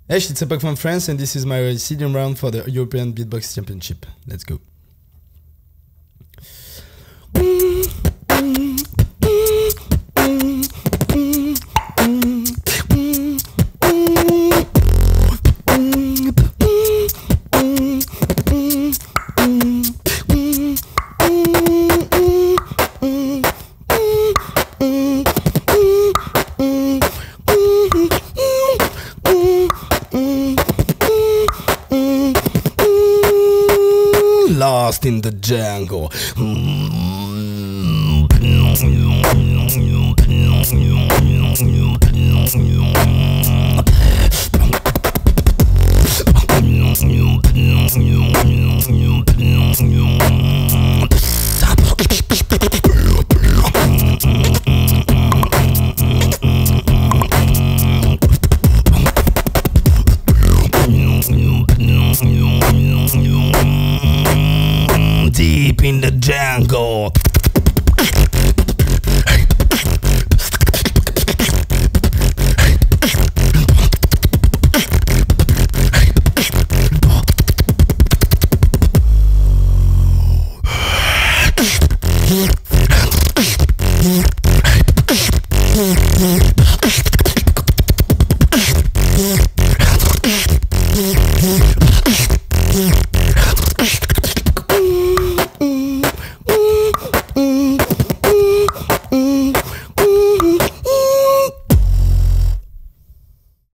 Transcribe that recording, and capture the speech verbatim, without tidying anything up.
Hey, it's Epock from France, and this is my seeding round for the European Beatbox Championship. Let's go. Lost in the jungle. Deep in the jungle.